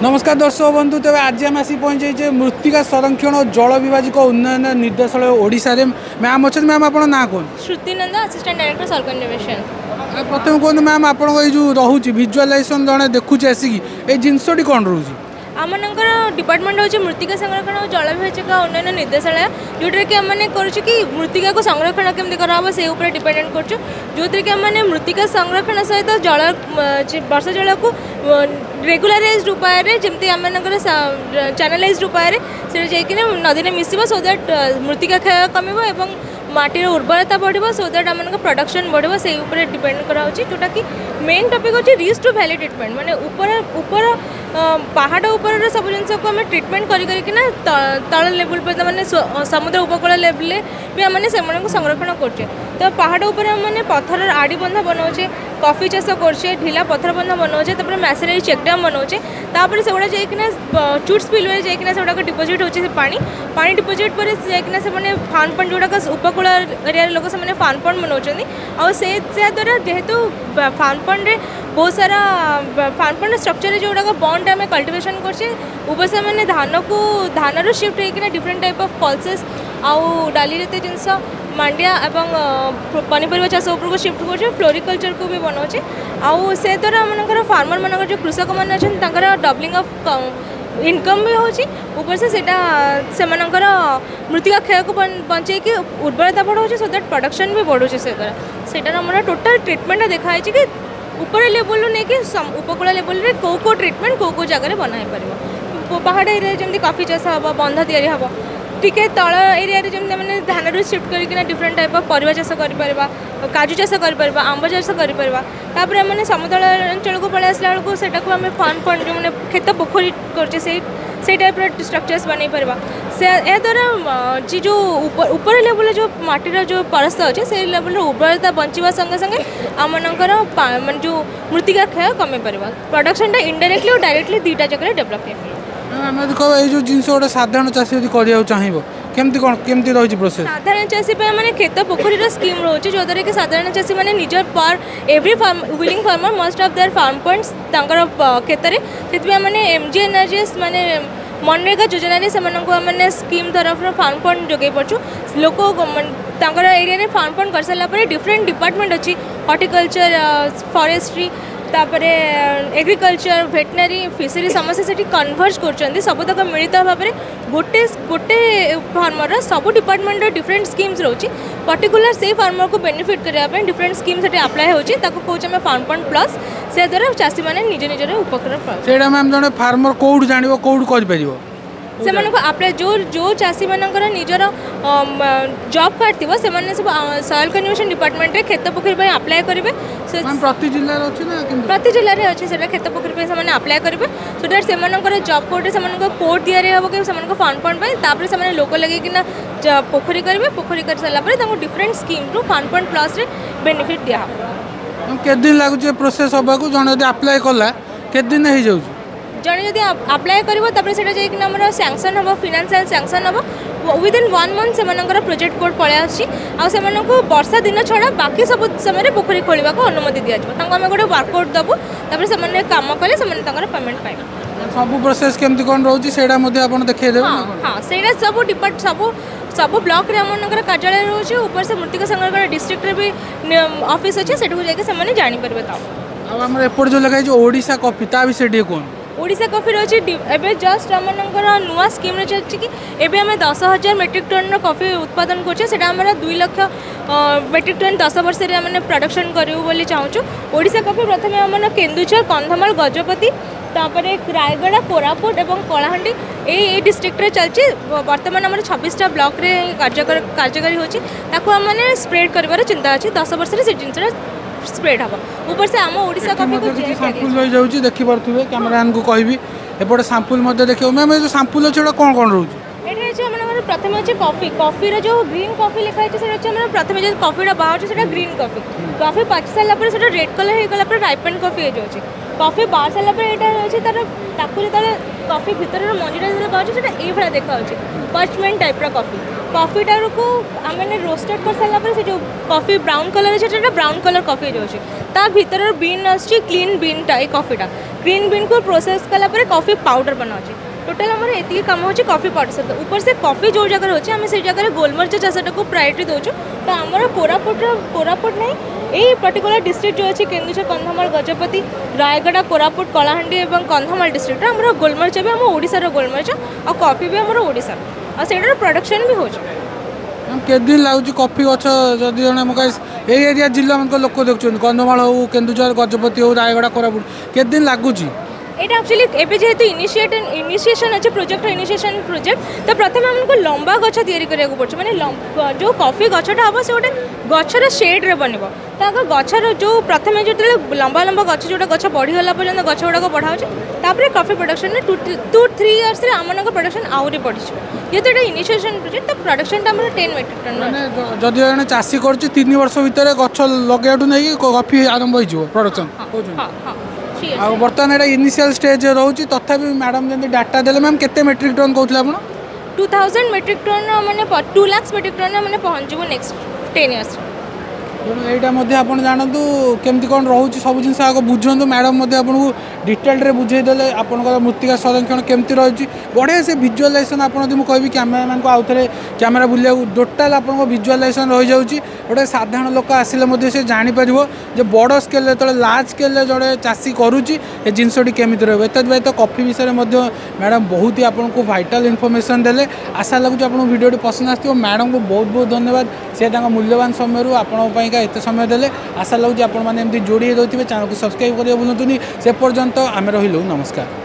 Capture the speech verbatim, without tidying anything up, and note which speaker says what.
Speaker 1: नमस्कार दर्शक बंधु तेज आज आम आसी पहुँचे मृत्तिका संरक्षण और जल विभाजिक उन्नयन निर्देशालय ओडिशा रे मैम अच्छा मैम आप ना कौन
Speaker 2: Shruti Nanda assistant director soil conservation.
Speaker 1: प्रथम कहते मैम आप जो रोचे भिजुआलाइजेसन जड़े देखुचे आसिक ये जिनसटी कौन रोचे
Speaker 2: आमनकर डिपार्टमेंट हूँ मृत्तिका संरक्षण और जल विभाजिक उन्नयन निर्देशालय जोटा कि आम कि मृत्तिका को संरक्षण केमती कराब से डिपेंडेंट कर जो कि आम मृत्तिका संरक्षण सहित जल वर्षा जल को रेगुलाराइज्ड उपाय जमी आम चैनलाइज्ड उपाय से जाकि नदी में मिसब सो दैट मृत्तिका क्षय कम और माटीर उर्वरता बढ़ो सो दैट आम प्रोडक्शन बढ़ो से डिपेंड करा जोटा कि मेन टॉपिक होची रिस्क टू वैली ट्रीटमेंट माने ऊपर ऊपर पहाड़ ऊपर सब जिन को आम ट्रीटमेंट करना तल लेवल पर माने समुद्र उपकूल लेवल भी आम संरक्षण करछे। तो पहाड़ ऊपर आम पत्थर आड़ी बंधा बनाऊे कॉफी चाष करछे ढिला पत्थर बंधा बनाऊे तापर मैसेज चेकडाम बनाऊे तापर से गुड़ा जाइना चुट स्पिलवे जाइना से गुड़ाक डिपोजिट होचे पानी पानी डिपोजिट पर जाइना से फान पंड जोड़ा उपकूल एरिया लोक से फान पंड बनाऊँ और से द्वारा जेहेतु फान पंड रे बहुत सारा फान पंड स्ट्रक्चर जोड़ाक बंड आम कल्टिवेशन करछे ऊपर से मैंने धान को धान रू शिफ्ट होकर डिफरेंट टाइप ऑफ पल्सेस आउ डाली जातीय जिनस मांडिया एवं पनीपरिया चाष उपरको शिफ्ट कर फ्लोरिकल्चर को भी बनाऊे आउ से द्वारा आमर फार्मर मान जो कृषक मैंने अच्छा डबलिंग ऑफ इनकम भी होची ऊपर से सेटा से मृत्तिका क्षय को बचे कि उर्वरता बढ़ाऊे सो दैट प्रोडक्शन भी बढ़ुचे से द्वारा सेटार आम टोटाल ट्रीटमेंट देखाई कि ऊपर लेवल नहीं कि उपकूल लेवल रे को को ट्रीटमेंट को को जगह बनाई पार पहाड़ एरिया जमी कॉफी चाष हम बंधा तैयारी हम टिके तल एरिया जमी मैंने धान रू शिफ्ट करना डिफरेंट टाइप ऑफ परिवा चाष कर काजू चाष कर आंब चाष कर मैंने समतल अंचल को पलि आसला बेलू से आम फार्म फंड जो मैंने खेत पोखरी कर टाइप स्ट्रक्चर्स बन पार से ए द्वारा जी जो ऊपर ऊपर लेवल जो माटीर जो परस्त अच्छे से लेवल उर्वरता बंचा संगे संगे आमनकर मान जो मृत्तिका क्षय कमे पार प्रोडक्शन इनडायरेक्टली और डायरेक्टली दुईटा जगह डेवलप हो
Speaker 1: आम देख ये जिन गोटे साधारण चाषी यदि करा चाहिए केमती कौन केमती रही प्रोसेस
Speaker 2: साधारण चाषी मैंने खेत पोखरी स्कीम रोचे जो द्वारा कि साधारण चाषी मैंने निजर पर every farm willing farmer must of their farm points क्षेत्र में मैंने एमजी एनआरजीएस माने मनरेगा योजन से मैंने स्कीम तरफ फार्म पॉइंट जोगे पार्छु लोक एरिया फार्म पॉइंट कर सारापर डिफरेंट डिपार्टमेंट अच्छी हॉर्टिकल्चर फॉरेस्ट्री तापर एग्रीकल्चर वेटनरी फिशरी समस्त से कन्वर्ज कर सबतक मिलित भाव में गोटे गोटे फार्मर सब डिपार्टमेंट डिफरेंट स्कीम्स रोची पर्टिकुलर से फार्मर को बेनिफिट करने डिफरेंट स्कीम से अप्लाई होची ताको कहूँ आम फार्म पॉइंट प्लस से द्वारा चाषी मैंने निज निजर उपकार
Speaker 1: से मैम जड़े फार्मर कौट जान कौट कर
Speaker 2: से अप्लाई जो जो चाषी मानकर निजर जॉब कार्ड थी से सब सॉइल कंजर्वेशन डिपार्टमेंट रे खेत पोखरी अप्लाई करेंगे
Speaker 1: प्रति जिले
Speaker 2: प्रति जिले में अच्छे से खेत पोखरी से अप्लाई करेंगे सो दैट से जॉब कोड से कोड दिया कि फार्म फंड से लोक लगे पोखरी करेंगे पोखरी कर सारापर डिफरेंट स्कीम रू फार्म फंड प्लस रे बेनिफिट दिया
Speaker 1: के दिन लगुच प्रोसेस हवा को जन अप्लाई कला के दिन हो जाऊँ
Speaker 2: जड़े जब अप्लाई कर सैंक्शन हम फाइनेंशियल सैंक्शन हम विदिन वन मंथ से प्रोजेक्ट कोड पलि आसे वर्षा दिन छड़ा बाकी सब समय पोखरी खोलने को अनुमति दि जाए आम गोटे वर्कआउट देवु तापर से कम कले से पेमेंट पाइबे
Speaker 1: सब प्रोसेस केमती कौन रोचे से देखिए
Speaker 2: हाँ से सब डिपार्ट सब सब ब्लॉक रे आमनकर कार्यालय रोचे ऊपर से मृत्तिका संरक्षण डिस्ट्रिक्ट रे भी ऑफिस अच्छे से जानी पारे
Speaker 1: आम एपट जो लगे ओडिशा कॉफी ता विषय कौन
Speaker 2: ओडिशा कॉफी रही एवं जस्ट आम नुआ स्कीम चलती कि एवं आम दस हजार मेट्रिक टन कॉफी उत्पादन कर दुई लक्ष मेट्रिक टन दस वर्ष में प्रोडक्शन करूँ चाहूँ ओडिशा कॉफी प्रथम आम केन्दुझर कंधमाल गजपति तापर रायगड़ा कोरापुट और कलाहांडी ये डिस्ट्रिक्ट रे चलती बर्तमान आम छब्बीसटा ब्लॉक रे कार्यकारी होने स्प्रेड कर चिंता अच्छी दस वर्ष से जिन स्प्रेड हम ऊपर से आम ओडिशा कॉफी को
Speaker 1: सैंपल रही जाऊँ देखी पारे कैमरामैन को कहबी एपटे सैंपल देखिए मैम ये सैंपल अच्छे कौन कौन रोचे
Speaker 2: ये प्रथम अच्छे कॉफी कॉफी जो ग्रीन कॉफी लिखाई है प्रथम जो कॉफी बाहर से ग्रीन कॉफी कॉफी पाची सारापर से रेड कलर हो गला राइपेंड कॉफी हो कॉफी बाहर सारापर यहाँ अच्छे तार जो कॉफी भितर मंजीटा जो बाहर ये भाया देखा पर्चमेंट टाइप्र कॉफी कॉफीटार को आम रोस्टेड कर सारापर से जो कॉफी ब्राउन कलर अच्छे ब्राउन कलर कॉफी जो ता भीतर बीन आसी क्लीन बीनटा ये कॉफीटा ग्रीन बीन को प्रोसेस कला कॉफी पाउडर बना टोटाल आम ये कम हो कॉफी पाउडर सहित ऊपर से कॉफी जो जगह होची आम से जगह गोलमरीच चाषटा को प्रायोरिटी दौचु तो आमर कोरापुट कोरापुट नहीं यही पर्टिकुलर डिस्ट्रिक्ट जो अच्छी केन्दुझर कंधमाल गजपति रायगड़ा कोरापुट कलाहांडी और कंधमाल डिस्ट्रिक्ट आम गोलमरीच भी आम ओडार गोलमरीच और कॉफी भी आम ओडार और से प्रोडक्शन भी हो
Speaker 1: के दिन लगुच कॉफी गच जदि जन ये एरिया जिला मान लोक देखुं कंधमाल हो केन्दुझर गजपति हो रायगड़ा कोरापुट के दिन लगुच
Speaker 2: এটা एक्चुअली एबे जेहेतु इनिशिएट इनिशिएशन अच्छे प्रोजेक्ट इनिशिएशन प्रोजेक्ट तो प्रथम हमको लंबा गछ तैयारी करिया पड़छ माने जो कॉफी गछटा हम से गोटे गछर शेड रे बनबो तो अगर गछर जो प्रथम जो लंबा लंबा गछ जोटा गछ बढ़ी गला पर्यंत गछ गुड़ा बढ़ा तापर कॉफी प्रोडक्शन में टू टू थ्री इयर्स रे आमन प्रोडक्शन आउरी बढ़ी जेहेतु एटा इनिशिएशन प्रोजेक्ट तो प्रोडक्शन टा हमर टेन मेट्रिक टन
Speaker 1: माने जदि जने चासी करछि तीन वर्ष भितर गछ लगेयाटू नै कॉफी आरंभ होई जिवो प्रोडक्शन
Speaker 2: हां हां
Speaker 1: आ बर्तमान एटा इनिशियल स्टेज रोची तथापि मैडम जब डाटा देले मैम केते मेट्रिक टन कहते आप
Speaker 2: टू थाउजेंड मेट्रिक टन मैंने टू लाक्स मेट्रिक टन मैंने पहुँचू नेक्स्ट टेन इयर्स
Speaker 1: यहाँ आप जानतु केमती कौन रोचे सब जिन आगे बुझु मैडम आपको डिटेल बुझेदेले आपंकर मृत्तिका संरक्षण केमती रही बढ़िया से भिजुआलाइजेसन आपको कहि कैमेरा मैन को आउ थे कैमेरा बुलिया टोटाल आप भिजुआलाइजेसन रही जाऊँगी गोटे साधारण लोक आसिले से जापर जो बड़ स्केल जो लार्ज स्केल जड़े चाषी करुच्ची ये जिनसटी केमी रही व्यतीत कॉफी विषय में मैडम बहुत ही आपको भाइटाल इनफर्मेशन देले आशा लगुच आप भिडियो पसंद आसो मैडम को बहुत बहुत धन्यवाद से मूल्यवान समय आपण एत समय देले आशा लगुच आप जोड़ी रही चैनल को सब्सक्राइब करिए भूलुनी से पर्यंत आम रही नमस्कार।